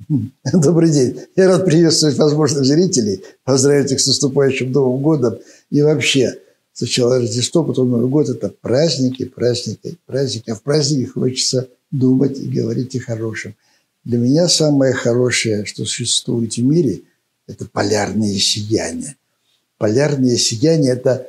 Добрый день. Я рад приветствовать возможных зрителей, поздравить их с наступающим Новым годом. И вообще, сначала Рождество, потом Новый год – это праздники, праздники, праздники. А в празднике хочется думать и говорить о хорошем. Для меня самое хорошее, что существует в мире – это полярные сияния. Полярные сияния – это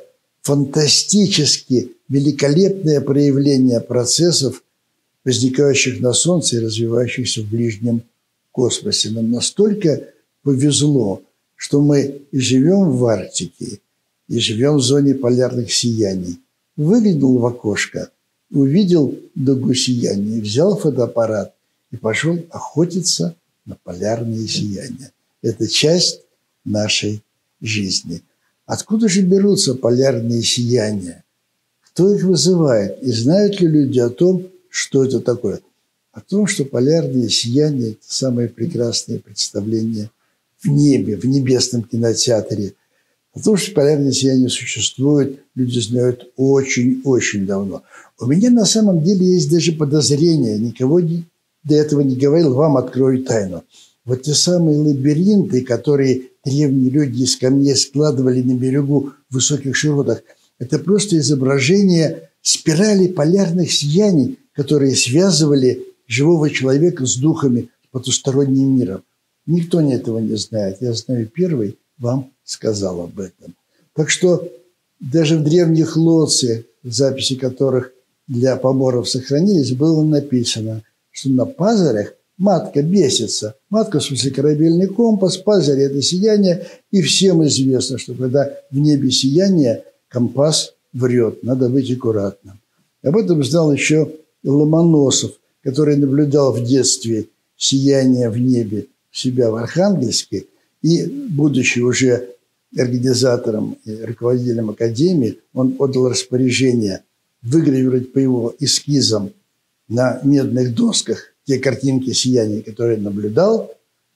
фантастически великолепное проявление процессов, возникающих на Солнце и развивающихся в ближнем космосе. Нам настолько повезло, что мы и живем в Арктике, и живем в зоне полярных сияний. Выглянул в окошко, увидел дугу сияния, взял фотоаппарат и пошел охотиться на полярные сияния. Это часть нашей жизни. Откуда же берутся полярные сияния? Кто их вызывает? И знают ли люди о том, что это такое? О том, что полярные сияния – это самое прекрасное представление в небе, в небесном кинотеатре. О том, что полярные сияния существуют, люди знают очень-очень давно. У меня на самом деле есть даже подозрение, никого до этого не говорил, вам открою тайну. Вот те самые лабиринты, которые древние люди из камней складывали на берегу в высоких широтах, это просто изображение спирали полярных сияний, которые связывали живого человека с духами, с потусторонним миром. Никто этого не знает. Я знаю первый, вам сказал об этом. Так что даже в древних лоци, записи которых для поморов сохранились, было написано, что на пазарях матка бесится. Матка, в смысле, корабельный компас, пазарь – это сияние. И всем известно, что когда в небе сияние, компас врет. Надо быть аккуратным. Об этом знал еще Ломоносов, который наблюдал в детстве сияние в небе у себя в Архангельске. И, будучи уже организатором и руководителем академии, он отдал распоряжение выгравировать по его эскизам на медных досках те картинки сияния, которые он наблюдал.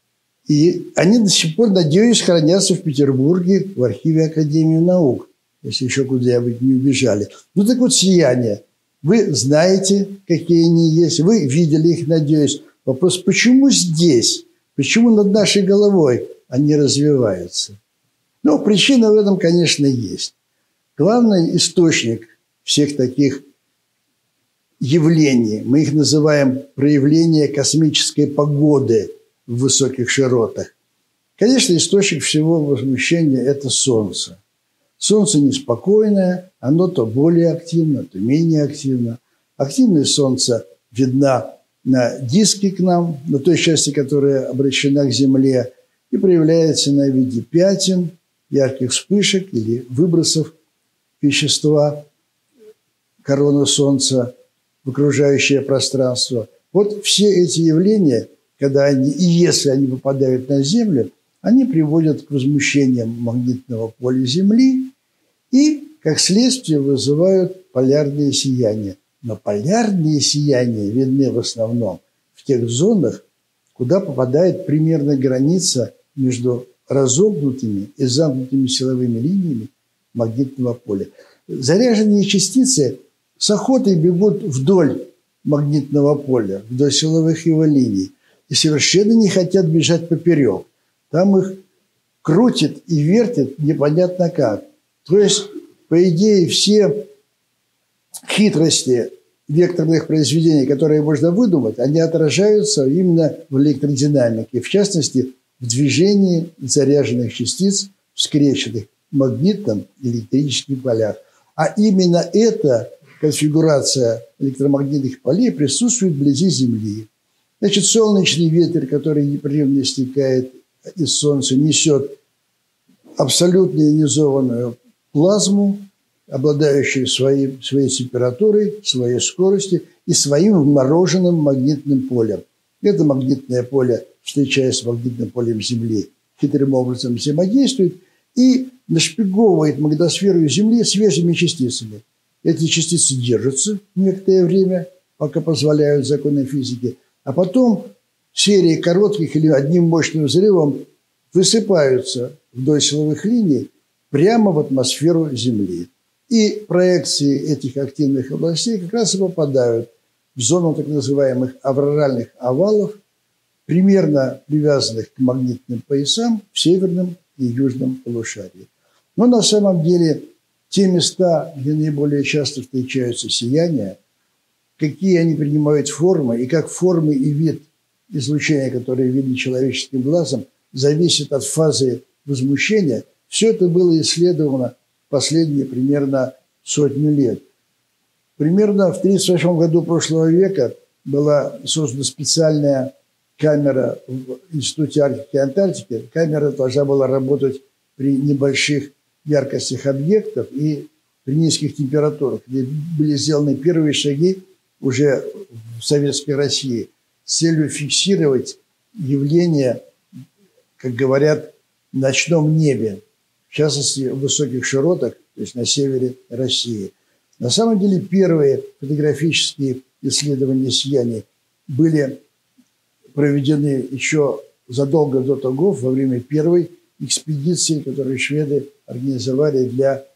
И они до сих пор, надеюсь, хранятся в Петербурге в архиве Академии наук, если еще куда-нибудь не убежали. Ну так вот, сияние. Вы знаете, какие они есть, вы видели их, надеюсь. Вопрос, почему здесь? Почему над нашей головой они развиваются? Ну, причина в этом, конечно, есть. Главный источник всех таких явлений, мы их называем проявление космической погоды в высоких широтах. Конечно, источник всего возмущения – это Солнце. Солнце неспокойное, оно то более активно, то менее активно. Активное Солнце видно на диске к нам, на той части, которая обращена к Земле, и проявляется на виде пятен, ярких вспышек или выбросов вещества короны Солнца в окружающее пространство. Вот все эти явления, когда они, и если они попадают на Землю, они приводят к возмущениям магнитного поля Земли и, как следствие, вызывают полярные сияния. Но полярные сияния видны в основном в тех зонах, куда попадает примерно граница между разомкнутыми и замкнутыми силовыми линиями магнитного поля. Заряженные частицы с охотой бегут вдоль магнитного поля, вдоль силовых его линий, и совершенно не хотят бежать поперек. Там их крутит и вертит непонятно как. То есть, по идее, все хитрости векторных произведений, которые можно выдумать, они отражаются именно в электродинамике, в частности, в движении заряженных частиц в скрещенных магнитном и электрических полях. А именно эта конфигурация электромагнитных полей присутствует вблизи Земли. Значит, солнечный ветер, который непрерывно истекает из Солнца, несет абсолютно ионизованную плазму, обладающую своей температурой, своей скоростью и своим вмороженным магнитным полем. Это магнитное поле, встречаясь с магнитным полем Земли, хитрым образом взаимодействует и нашпиговывает магнитосферу Земли свежими частицами. Эти частицы держатся некоторое время, пока позволяют законы физики, а потом серии коротких или одним мощным взрывом высыпаются вдоль силовых линий прямо в атмосферу Земли. И проекции этих активных областей как раз и попадают в зону так называемых авроральных овалов, примерно привязанных к магнитным поясам в северном и южном полушарии. Но на самом деле те места, где наиболее часто встречаются сияния, какие они принимают формы и как формы и вид излучения, которые видны человеческим глазом, зависит от фазы возмущения. Все это было исследовано последние примерно сотню лет. Примерно в 1938 году прошлого века была создана специальная камера в Институте Арктики и Антарктики. Камера должна была работать при небольших яркостях объектов и при низких температурах, где были сделаны первые шаги уже в Советской России с целью фиксировать явления, как говорят, в ночном небе, в частности, в высоких широтах, то есть на севере России. На самом деле первые фотографические исследования сияний были проведены еще задолго до того, во время первой экспедиции, которую шведы организовали для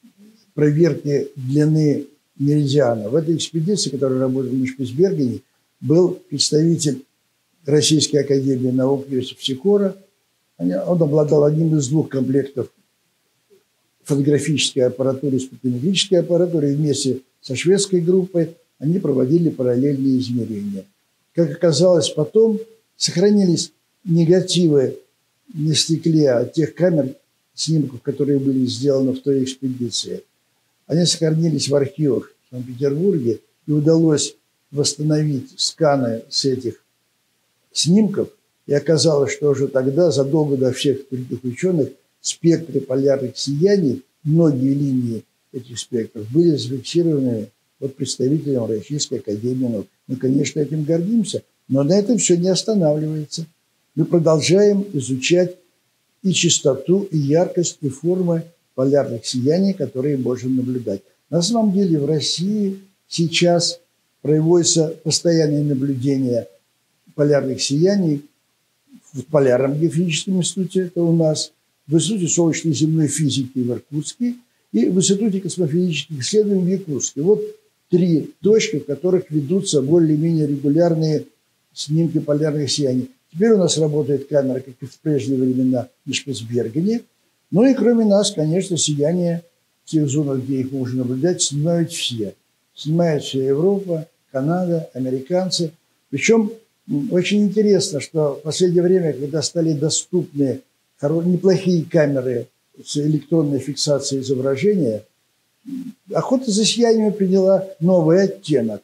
проверки длины меридиана. В этой экспедиции, которая работала в Шпицбергене, был представитель Российской академии наук Иосиф Сикора. Он обладал одним из двух комплектов фотографической аппаратуры и спектрометрической аппаратуры, и вместе со шведской группой они проводили параллельные измерения. Как оказалось потом, сохранились негативы на стекле от тех камер, снимков, которые были сделаны в той экспедиции. Они сохранились в архивах в Санкт-Петербурге, и удалось восстановить сканы с этих снимков. И оказалось, что уже тогда, задолго до всех других ученых, спектры полярных сияний, многие линии этих спектров были зафиксированы вот представителем Российской академии наук. Мы, конечно, этим гордимся, но на этом все не останавливается. Мы продолжаем изучать и частоту, и яркость, и формы полярных сияний, которые можем наблюдать. На самом деле в России сейчас проводится постоянное наблюдение полярных сияний в Полярном геофизическом институте, это у нас, в Институте солнечной и земной физики в Иркутске и в Институте космофизических исследований в Якутске. Вот три точки, в которых ведутся более-менее регулярные снимки полярных сияний. Теперь у нас работает камера, как и в прежние времена, в Шпицбергене. Ну и кроме нас, конечно, сияние в тех зонах, где их можно наблюдать, снимают все. Снимает вся Европа, Канада, американцы. Причем очень интересно, что в последнее время, когда стали доступны неплохие камеры с электронной фиксацией изображения, охота за сияниями приняла новый оттенок.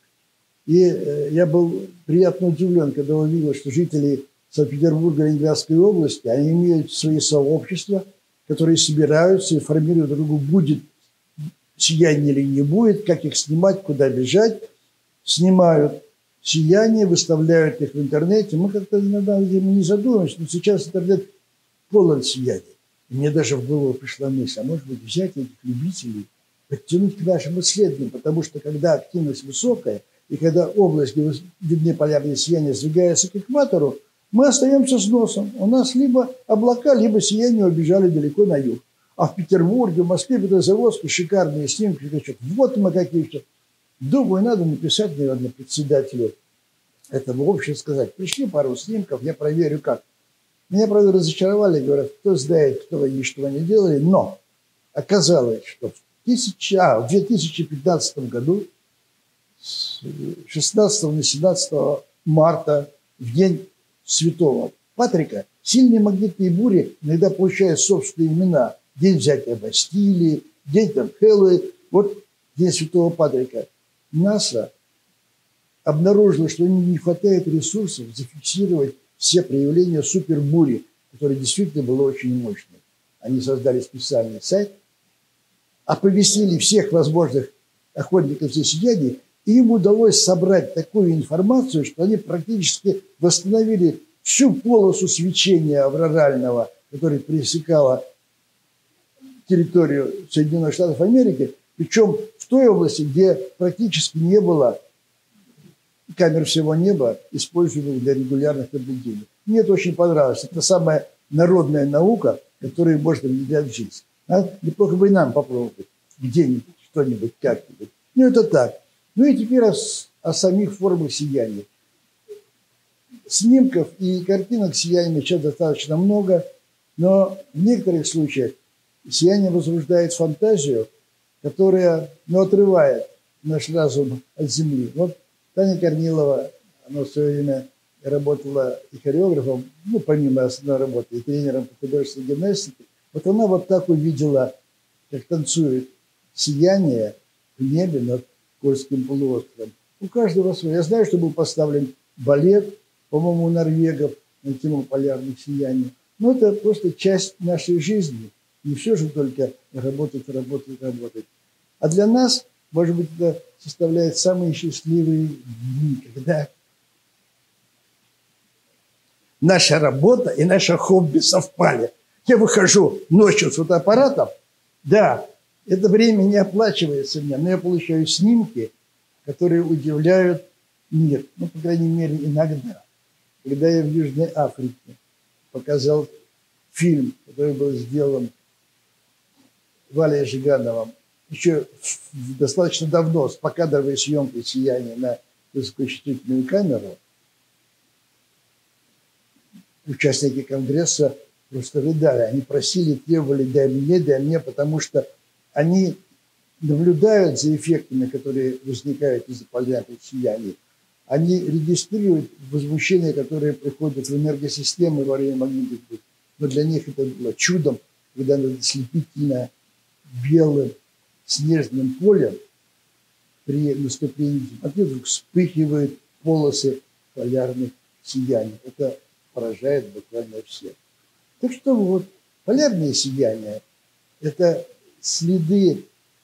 И я был приятно удивлен, когда увидел, что жители Санкт-Петербурга и Ленинградской области, они имеют свои сообщества, которые собираются и формируют друг друга, будет сияние или не будет, как их снимать, куда бежать. Снимают сияние, выставляют их в интернете. Мы как-то иногда не задумываемся, но сейчас интернет полон сияний. И мне даже в голову пришла мысль, а может быть взять этих любителей, подтянуть к нашим исследованиям, потому что когда активность высокая, и когда область, где видны полярные сияния, сдвигается к экватору, мы остаемся с носом. У нас либо облака, либо сияние убежали далеко на юг. А в Петербурге, в Москве, в Петрозаводске шикарные снимки. Вот мы какие все. Думаю, надо написать, наверное, председателю этого общества, сказать, пришли пару снимков, я проверю, как. Меня, правда, разочаровали, говорят, кто знает, кто и что они делали, но оказалось, что в 2015 году с 16 на 17 марта, в день Святого Патрика, сильные магнитные бури иногда получают собственные имена. День взятия Бастилии, день там Хэллоуин. Вот день Святого Патрика. НАСА обнаружило, что не хватает ресурсов зафиксировать все проявления супербури, которая действительно была очень мощной. Они создали специальный сайт, оповестили всех возможных охотников за сиянием, и им удалось собрать такую информацию, что они практически восстановили всю полосу свечения аврорального, которая пересекала территорию Соединенных Штатов Америки, причем в той области, где практически не было камер всего неба, используемых для регулярных наблюдений. Мне это очень понравилось. Это самая народная наука, которую можно внедрять в жизнь. Неплохо бы и нам попробовать где-нибудь, что-нибудь, как-нибудь. Ну, это так. Ну и теперь о самих формах сияния. снимков и картинок с сиянием сейчас достаточно много, но в некоторых случаях сияние возбуждает фантазию, которая отрывает наш разум от земли. Вот Таня Корнилова, она в свое время работала и хореографом, помимо основной работы, и тренером по художественной гимнастике. Вот она вот так увидела, как танцует сияние в небе над Кольским полуостровом. У каждого свое. Я знаю, что был поставлен балет, по-моему, у норвегов на тему полярных сияний. Но это просто часть нашей жизни. Не все же только работать. А для нас, может быть, это составляет самые счастливые дни, когда наша работа и наше хобби совпали. Я выхожу ночью с фотоаппаратом, да, это время не оплачивается мне, но я получаю снимки, которые удивляют мир. По крайней мере, иногда. Когда я в Южной Африке показал фильм, который был сделан Валей Жигановым, еще достаточно давно, с покадровой съемкой сияния на высокочувствительную камеру, участники Конгресса просто рыдали. Они просили, требовали, дай мне, потому что они наблюдают за эффектами, которые возникают из-за полярных сияний. Они регистрируют возмущения, которые приходят в энергосистемы во время магнитных бурь. Но для них это было чудом, когда над ослепительно белым снежным полем при наступлении темноты вдруг вспыхивают полосы полярных сияний. Это поражает буквально всех. Так что вот полярное сияние – это следы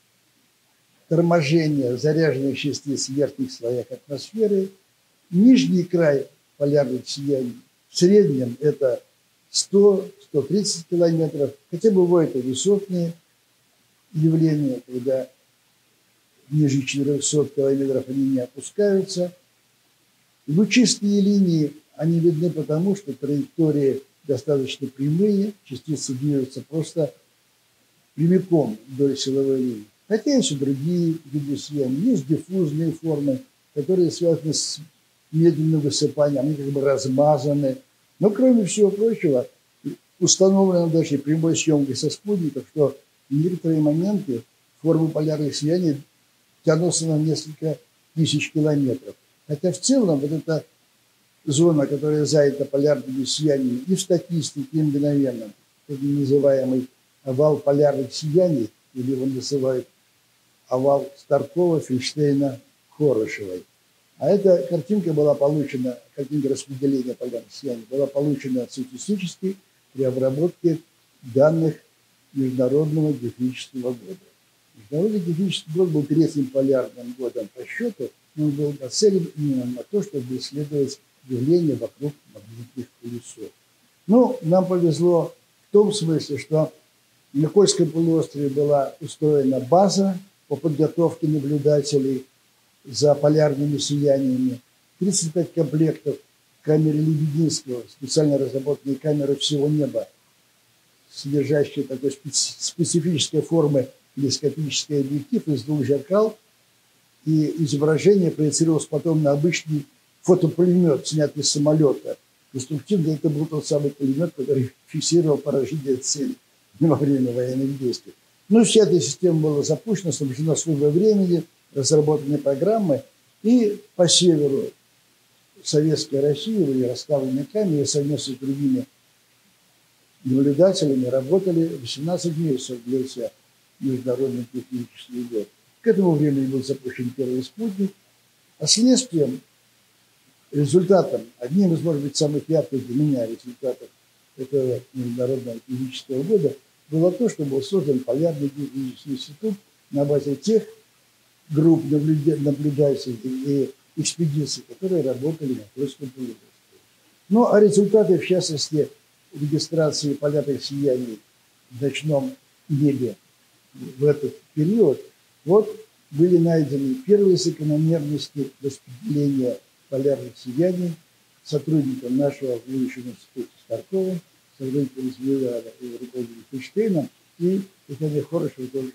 торможения заряженных частиц в верхних слоях атмосферы. Нижний край полярных сияний в среднем это 100-130 километров, хотя бывают и высотные явления, когда ниже 400 километров они не опускаются. Лучистые линии, они видны потому, что траектории достаточно прямые, частицы движутся просто прямиком вдоль силовой линии. Хотя есть и другие виды сияния, есть диффузные формы, которые связаны с медленным высыпанием, они как бы размазаны. Но кроме всего прочего, установлено даже прямой съемкой со спутников, что в некоторые моменты формы полярных сияний тянутся на несколько тысяч километров. Хотя в целом вот эта зона, которая занята полярными сияниями и в статистике, и мгновенно, так называемый овал полярных сияний, или его называют овал Старкова, Фельштейна, Хорошевой. А эта картинка была получена, картинка распределения полярных сияний, была получена статистически при обработке данных Международного геофизического года. Международный геофизический год был третьим полярным годом по счету, но он был нацелен именно на то, чтобы исследовать явления вокруг магнитных полюсов. Нам повезло в том смысле, что на Кольском полуострове была устроена база по подготовке наблюдателей за полярными сияниями, 35 комплектов камеры Лебединского, специально разработанные камеры всего неба, содержащие такой специфической формы телескопический объектив из двух зеркал, и изображение проецировалось потом на обычный фотопулемет, снятый с самолета. Конструктивно это был тот самый пулемет, который фиксировал поражение цели во время военных действий. Вся эта система была запущена, снабжена службой времени, разработаны программы, и по северу Советской России были расставлены камеры совместно с другими наблюдателями, работали 18 месяцев длился Международный технический год. К этому времени был запущен первый спутник, а следствием, результатом, одним из, может быть, самых ярких для меня результатов этого Международного технического года было то, что был создан Полярный геофизический институт на базе тех групп наблюдателей и экспедиций, которые работали на Кольском полуострове. А результаты, в частности, регистрации полярных сияний в ночном небе в этот период, были найдены первые закономерности распределения полярных сияний сотрудникам нашего будущего института Старкова, сотрудникам Звездана и руководителя Фельштейна, и Татьяне Хорошевой тоже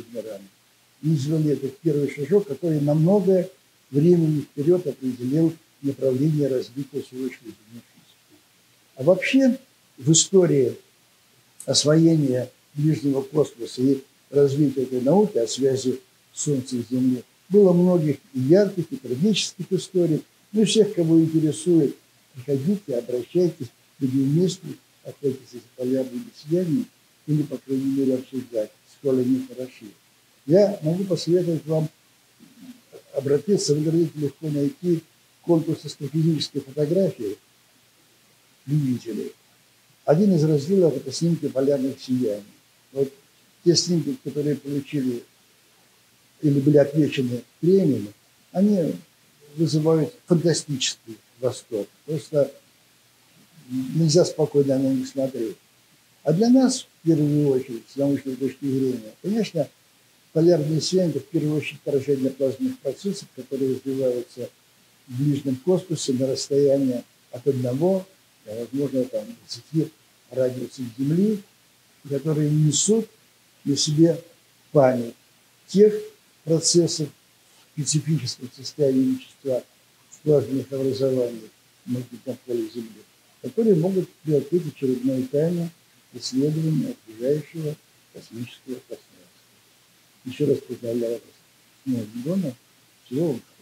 мы сделали этот первый шажок, который на многое времени вперед определил направление развития срочной земной физики. А вообще в истории освоения ближнего космоса и развития этой науки о связи Солнца и Земли было многих и ярких, и трагических историй. Ну и всех, кого интересует, приходите, обращайтесь, будем вместе охотиться за полярными сияниями или, по крайней мере, обсуждать, сколь они хороши. Я могу посоветовать вам обратиться, в интернете легко найти конкурс астрофизической фотографии любителей. Один из разделов – это снимки полярных сияний. Вот те снимки, которые получили или были отмечены премиями, они вызывают фантастический восторг. Просто нельзя спокойно на них смотреть. А для нас, в первую очередь, с научной точки зрения, конечно, полярные сияния – это в первую очередь поражение плазменных процессов, которые развиваются в ближнем космосе на расстоянии от 1 до, возможно, там, 20 радиусов Земли, которые несут на себе память тех процессов специфического состояния вещества в плазменных образованиях в магнитном поле Земли, которые могут приоткрыть очередную тайну исследования окружающего космического пространства. Еще раз поздравляю вас с Новым годом. Всего вам.